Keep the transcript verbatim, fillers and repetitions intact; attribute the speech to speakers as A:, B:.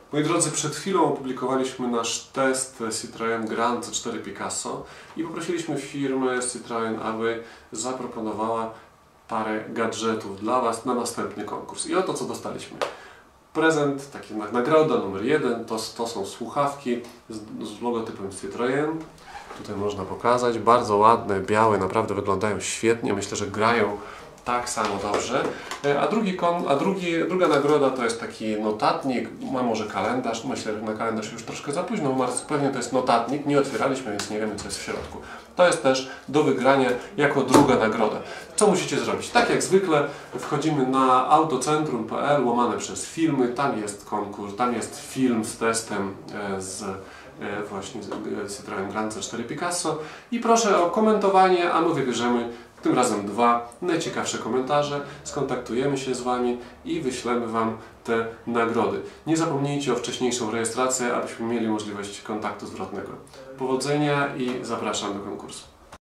A: Moi drodzy, przed chwilą opublikowaliśmy nasz test Citroën Grand C cztery Picasso i poprosiliśmy firmę Citroën, aby zaproponowała parę gadżetów dla Was na następny konkurs. I oto co dostaliśmy. Prezent, taki nagroda numer jeden, to, to są słuchawki z, z logotypem Citroën. Tutaj można pokazać, bardzo ładne, białe, naprawdę wyglądają świetnie, myślę, że grają tak samo dobrze. A, drugi kon, a drugi, druga nagroda to jest taki notatnik, a może kalendarz. Myślę, że na kalendarz już troszkę za późno, Marcin, pewnie to jest notatnik, nie otwieraliśmy, więc nie wiemy, co jest w środku. To jest też do wygrania jako druga nagroda. Co musicie zrobić? Tak jak zwykle wchodzimy na autocentrum kropka p l łamane przez filmy, tam jest konkurs, tam jest film z testem z właśnie Citroën Grand C cztery Picasso i proszę o komentowanie, a my wybierzemy tym razem dwa najciekawsze komentarze, skontaktujemy się z Wami i wyślemy Wam te nagrody. Nie zapomnijcie o wcześniejszą rejestrację, abyśmy mieli możliwość kontaktu zwrotnego. Powodzenia i zapraszam do konkursu.